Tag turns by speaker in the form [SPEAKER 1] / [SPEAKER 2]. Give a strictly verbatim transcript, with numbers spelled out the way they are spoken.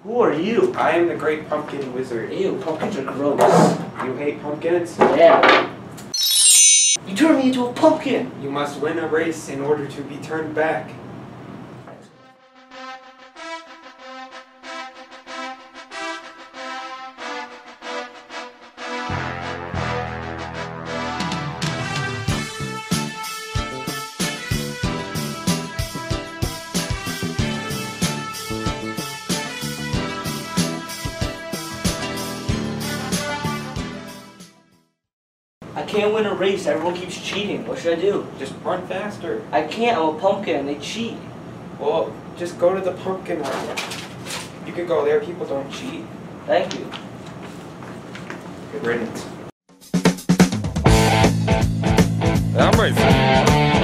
[SPEAKER 1] Who are you?
[SPEAKER 2] I am the great pumpkin wizard.
[SPEAKER 1] Ew, pumpkins are gross.
[SPEAKER 2] You hate pumpkins?
[SPEAKER 1] Yeah. You turned me into a pumpkin!
[SPEAKER 2] You must win a race in order to be turned back.
[SPEAKER 1] I can't win a race. Everyone keeps cheating. What should I do?
[SPEAKER 2] Just run faster.
[SPEAKER 1] I can't. I'm a pumpkin and they cheat.
[SPEAKER 2] Well, just go to the pumpkin run. You can go there. People don't cheat.
[SPEAKER 1] Thank you.
[SPEAKER 2] Good riddance.
[SPEAKER 3] I'm racing.